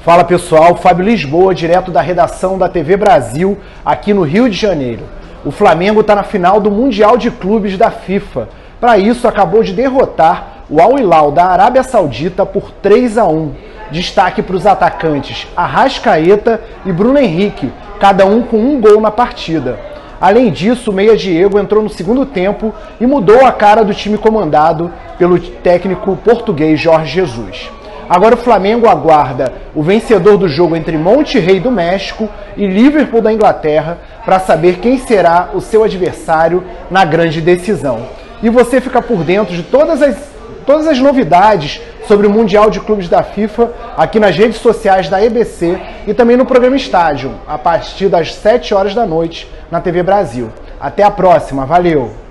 Fala pessoal, Fábio Lisboa, direto da redação da TV Brasil, aqui no Rio de Janeiro. O Flamengo está na final do Mundial de Clubes da FIFA. Para isso, acabou de derrotar o Al Hilal da Arábia Saudita por 3-1. Destaque para os atacantes Arrascaeta e Bruno Henrique, cada um com um gol na partida. Além disso, o meia Diego entrou no segundo tempo e mudou a cara do time comandado pelo técnico português Jorge Jesus. Agora o Flamengo aguarda o vencedor do jogo entre Monterrey do México e Liverpool da Inglaterra para saber quem será o seu adversário na grande decisão. E você fica por dentro de todas as novidades sobre o Mundial de Clubes da FIFA aqui nas redes sociais da EBC e também no programa Estádio, a partir das 7 horas da noite na TV Brasil. Até a próxima, valeu!